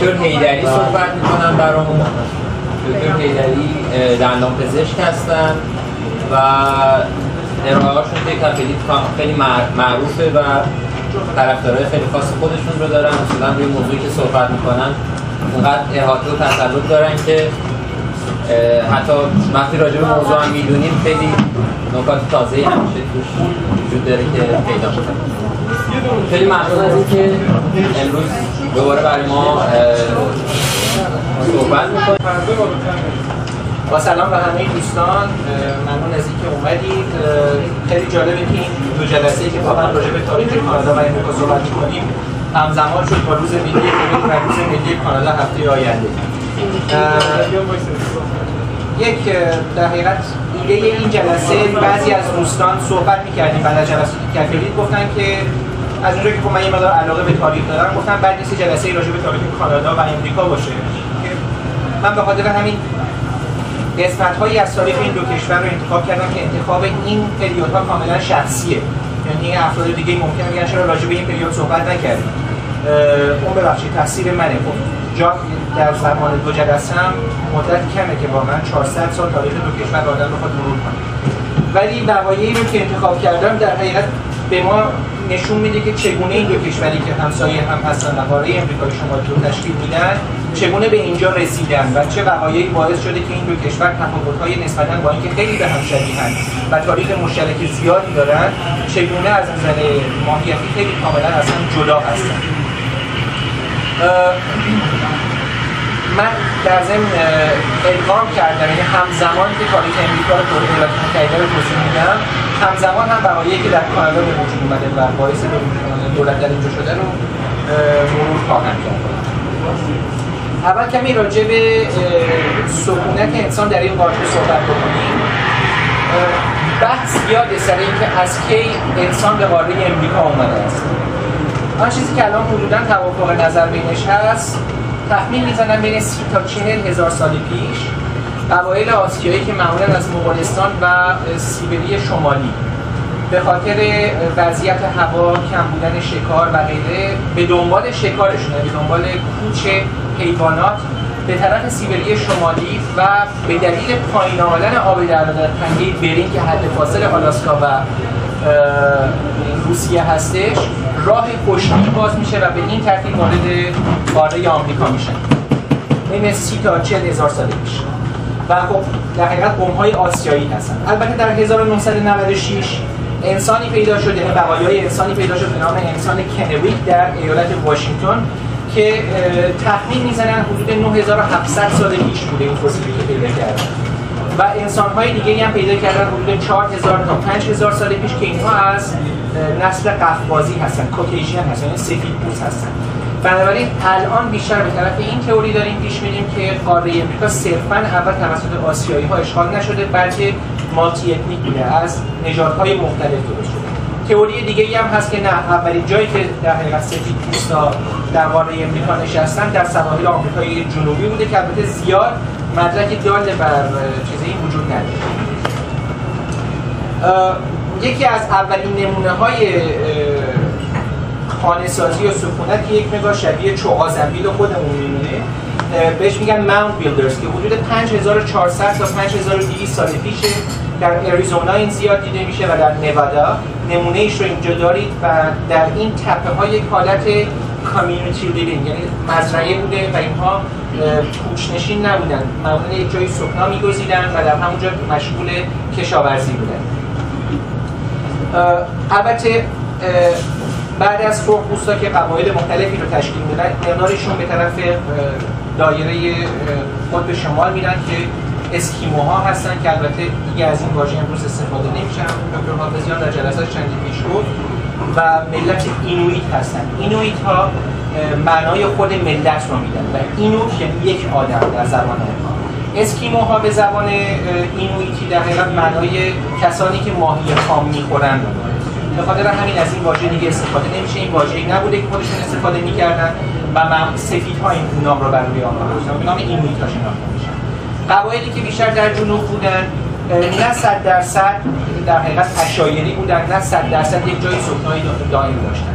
دکتر حیدری صحبت میکنن برامون. دکتر حیدری دندانپزشک هستن و ارائه‌هاشون توی کپلیت خیلی معروفه و طرفدارای خیلی خاص خودشون رو دارن. اصولا روی موضوعی که صحبت میکنن اونقدر احاطه و تسلط دارن که حتی وقتی راجع به موضوع هم میدونیم خیلی نکات تازه‌ای همیشه توش وجود داره که پیدا می‌کنیم. خیلی ممنون از اینکه امروز دوباره برای ما صحبت می‌کنید. با سلام به همه دوستان، ممنون از اینکه اومدید. خیلی جالبه که این دو جلسه‌ای که واقعا راجع به تاریخ کانادا و امریکا صحبت می‌کنیم همزمان شد با روز ملی کبک و روز ملی کانادا هفته آینده. یک در حقیقت ایده این جلسه، بعضی از دوستان صحبت می‌کردیم بعد از جلسه کپلیت گفتن که از اونجا که من یه مقدار علاقه به تاریخ دارم گفتن بعد نیست جلسه راجع به تاریخ کانادا و امریکا باشه. که من به خاطر همین قسمت‌هایی از تاریخ این دو کشور رو انتخاب کردم که انتخاب این پریودها کاملا شخصیه. یعنی افراد دیگه ممکنه بگن چرا راجع به این پریود صحبت نکردیم. اون ببخشید تقصیر منه. جا در زمان دو جلسه هم مدت کمه که واقعا 400 سال تاریخ دو کشور رو آدم بخواد مرور کنه. ولی وقایعی رو که انتخاب کردم در حقیقت به ما نشون میده که چگونه این دو کشوری که همسایه هم هستن و قاره امریکای شمالی رو تشکیل میدن چگونه به اینجا رسیدن و چه وقایعی باعث شده که این دو کشور تفاوت‌های نسبتاً با اینکه خیلی به هم شبیه‌اند و تاریخ مشترک زیادی دارن چگونه از نظر ماهیتی خیلی کاملا از هم جدا هستن. من در ضمن ادغام کردم، یعنی همزمان که تاریخ امریکا رو ایالات متحده رو توضیح میدم، همزمان هم وقایعی که در کانادا به وجود اومده و باعث به دولت در اینجا شده رو مرور خواهم کرد. اول کمی راجع به سکونت انسان در این قاره صحبت بکنیم. بحث زیاده سر اینکه از کی انسان به قاره امریکا اومده است. آن چیزی که الان حدوداً توافق نظر بینش هست، تخمین میزنن بین 30 تا 40 هزار سال پیش قبایل آسیایی که معمولاً از مغولستان و سیبری شمالی به خاطر وضعیت هوا، کم بودن شکار و غیره به دنبال شکارشون، به دنبال کوچ حیوانات به طرف سیبری شمالی و به دلیل پایین آمدن آب در تنگه برین که حد فاصل آلاسکا و روسیه هستش، راه خشکی باز میشه و به این ترتیب وارد قاره آمریکا میشن بین 30 تا 40 هزار سال پیش. و خب در حقیقت قوم‌های آسیایی هستن. البته در 1996 انسانی پیدا شده، بقایای انسانی پیدا شد به نام انسان کنویک در ایالت واشنگتن که تخمین میزنن حدود 9700 سال پیش بوده این فسیلی که پیدا کردن. و انسان‌های دیگه‌ای هم پیدا کردن حدود 4000 تا 5000 سال پیش که اینها از نسل قفقازی هستن، کوکیژین هستن، یعنی سفیدپوست هستن. بنابراین الان بیشتر به طرف این تئوری داریم پیش میریم که قاره امریکا صرفاً اول توسط آسیایی‌ها اشغال نشده بلکه مالتی etnic بوده، از نژادهای مختلف درست شده. تئوری دیگه‌ای هم هست که نه، اولین جایی که در حقیقت سفیدپوستا در قاره امریکا نشستن در سواحل آمریکای جنوبی بوده که البته زیاد مدرکی دال بر چیزی وجود نداره. یکی از اولین نمونه‌های خانه‌سازی و سکونت که یک مقدار شبیه چوغا زنبیل خودمون می‌مونه، بهش میگن ماونت بیلدرز که حدود 5400 تا 5200 سال پیش در اریزونا این زیاد دیده میشه و در نوادا نمونه ایش رو اینجا دارید و در این تپه‌ها یک حالت کامیونیتی لیوینگ، یعنی مزرعه بوده و اینها کوچ‌نشین نبودن، معمولاً یک جای سکنا می‌گزیدن و در همونجا مشغول کشاورزی بودن. البته بعد از سرخپوستا که قبایل مختلفی رو تشکیل میدن، مقدارشون به طرف دایره قطب شمال میرن که اسکیموها هستن که البته دیگه از این واژه امروز استفاده نمیشن. دکتر حافظیان در جلسات چندی پیش گفت. و ملت اینویت هستن. اینویت ها معنای خود ملت رو میدن و اینویت یعنی یک آدم در زبان اونها. اسکیموها به زبان اینویتی در حقیقت معنای کسانی که ماهی خام میخورن رو داره. به خاطر همین از این واژه دیگه استفاده نمیشه. این واژه‌ای نبوده که خودشون استفاده میکردن و سفیدها این نام رو بر روی آنها گذاشتن. به نام اینویت ها شناخته میشن. قبایلی که بیشتر در جنوب بودن نه 100% در حقیقت عشایری بودن، نه 100% یک جای سکنای دائمی داشتن.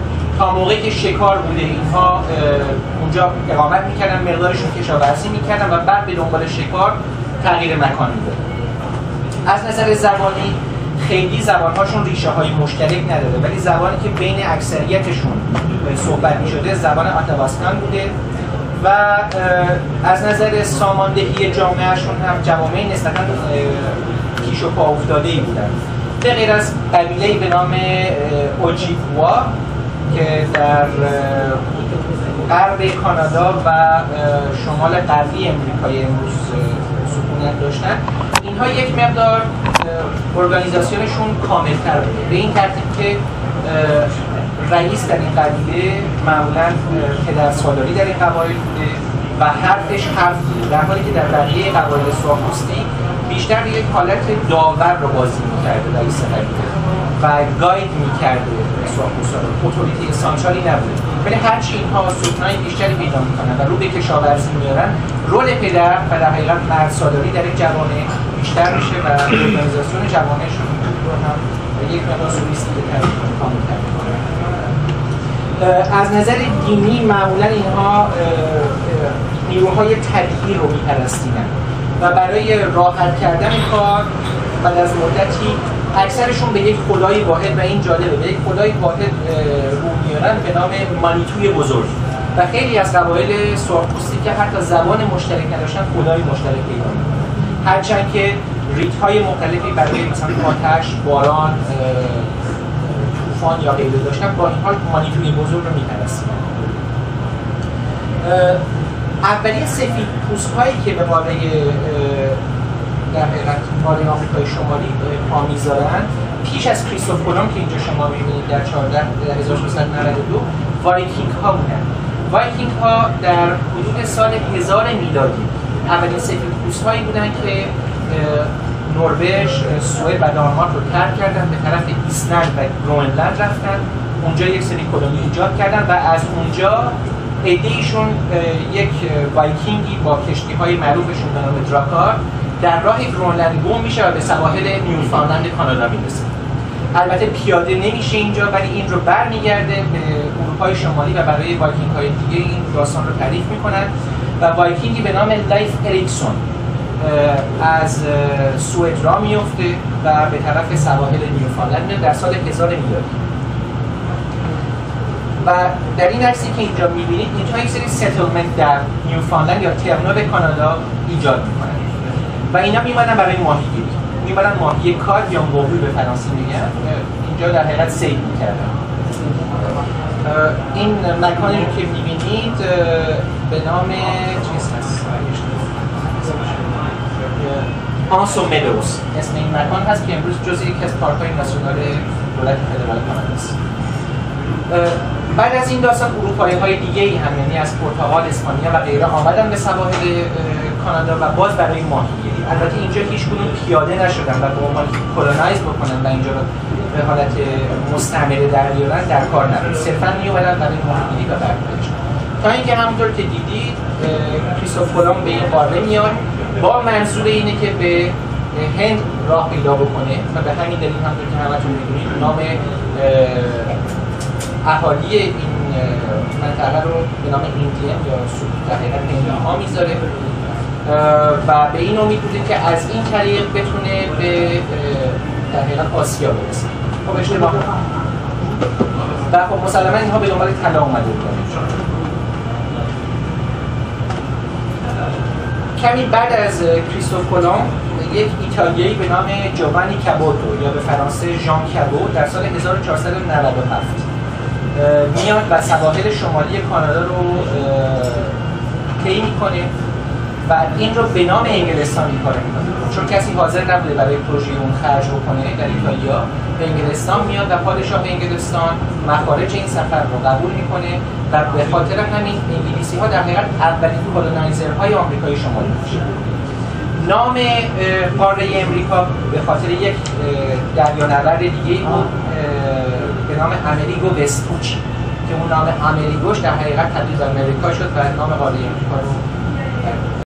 تا موقعی که شکار بوده اینها اونجا اقامت میکردن، مقدارشون کشاورزی میکردن و بعد به دنبال شکار تغییر مکان میدادن. از نظر زبانی خیلی زبانهاشون ریشه های مشترک نداره، ولی زبانی که بین اکثریتشون صحبت میشده زبان آتاواسکان بوده و از نظر ساماندهی جامعهشون هم جوامع نسبتاً پیش و پا افتاده‌ای بودن. به غیر از قبیله‌ای به نام اوجیکوا که در غرب کانادا و شمال غربی امریکای امروز سکونت داشتن، اینها یک مقدار ارگانیزاسیونشون کامل‌تر بوده، به این ترتیب که رئیس در این قبیله معمولاً پدرسالاری در این قبایل بوده و حرفش حرف بوده، در حالی که در بقیه قبایل سواحوستی بیشتر یک حالت داور رو بازی می‌کرده رئیس قبیله و گاید می‌کرده سواحوسا رو، اتوریتی سانچالی نبوده. ولی هرچی اینها سلطنای بیشتری پیدا می‌کنن و رو به کشاورزی میارن، رول پدر و در حقیقت مردسالاری در یک جوامع بیشتر میشه و ارگانیزاسیون جوامعشون رو هم یک مقدار سوفیستیکه کامل‌تر می‌کنه. از نظر دینی معمولا اینها نیروهای طبیعی رو میپرستیدن و برای راحت کردن کار بعد از مدتی اکثرشون به یک خدای واحد، و این جالبه، به یک خدای واحد رو میارن به نام مانیتوی بزرگ و خیلی از قبایل سرخپوستی که حتی زبان مشترک نداشتن خدای مشترک پیدا میکنن، هرچند که ریت‌های مختلفی برای مثلا آتش، باران، طوفان یا غیره داشتن، با این حال مانیتوی بزرگ رو میپرستیدن. اولیه سفید پوست‌هایی که به قاره در حقیقت قاره آمریکای شمالی پا میذارن پیش از کریستوف کلمب که اینجا شما می‌بینید در 1692 وایکینگ ها بودن. وایکینگ ها در حدود سال 1000 میلادی اولین سفید پوست‌هایی بودن که نروژ، سوئد و دانمارک رو ترک کردن، به طرف ایسلند و گرونلند رفتن، اونجا یک سری کلونی ایجاد کردن و از اونجا عده‌ایشون یک وایکینگی با کشتی‌های معروفشون به نام دراکار در راه گرونلند گم میشه و به سواحل نیوفاندلند کانادا میرسه. البته پیاده نمیشه اینجا، ولی این رو برمیگرده به اروپای شمالی و برای وایکینگ‌های دیگه این داستان رو تعریف میکنن و وایکینگی به نام لایف اریکسون از سوئد را میفته و به طرف سواحل نیوفاندلند میره در سال 1000 میلادی. و در این عکسی که اینجا میبینید اینجا یک سری ستلمنت در نیوفاندلند یا ترنول کانادا ایجاد میکنن و اینا میمونن برای ماهیگیری، میبرن ماهی کارپ یا قوقی به فرانسه میگن، اینجا در حقیقت صید میکردن. این مکانی رو که میبینید به نام چیز هست، آنسو مدوز اسم این مکان هست که امروز جزء یکی از پارک‌های ناسیونال دولت فدرال کانادا است. بعد از این داستان اروپایی‌های دیگه‌ای هم، یعنی از پرتغال، اسپانیا و غیره آمدن به سواحل کانادا و باز برای ماهیگیری. البته اینجا هیچ کدوم پیاده نشدن و به عنوان کلونایز بکنن و اینجا رو به حالت مستعمره در بیارن در کار نبود، صرفاً میومدن برای ماهیگیری و برگشت. تا اینکه همونطور که دیدید کریستوف کلمب به این قاره میاد با منظور اینه که به هند راه پیدا بکنه و به همین دلیل همونطور که همتون میدونید نام اهالی این منطقه رو به نام ایندین یا در حقیقت هندی‌ها میذاره و به این امید بوده که از این طریق بتونه به در حقیقت آسیا برسه. خب اشتباه و خب مسلماً اینها به دنبال طلا اومده بودن. کمی بعد از کریستوف کلمب یک ایتالیایی به نام جوانی کابوتو یا به فرانسه ژان کابو در سال 1497 میاد و سواحل شمالی کانادا رو طی میکنه و این رو به نام انگلستان این کار میکنه، چون کسی حاضر نبوده برای پروژه اون خرج بکنه در ایتالیا. به انگلستان میاد و پادشاه انگلستان مخارج این سفر رو قبول میکنه و به خاطر همین انگلیسی ها در حقیقت اولین کلونایزرهای آمریکای شمالی میشه. نام قاره امریکا به خاطر یک دریانورد دیگه بود به نام امریگو وسپوچی که اون نام امریگوش در حقیقت تبدیل به امریکا شد و نام قاره امریکا رو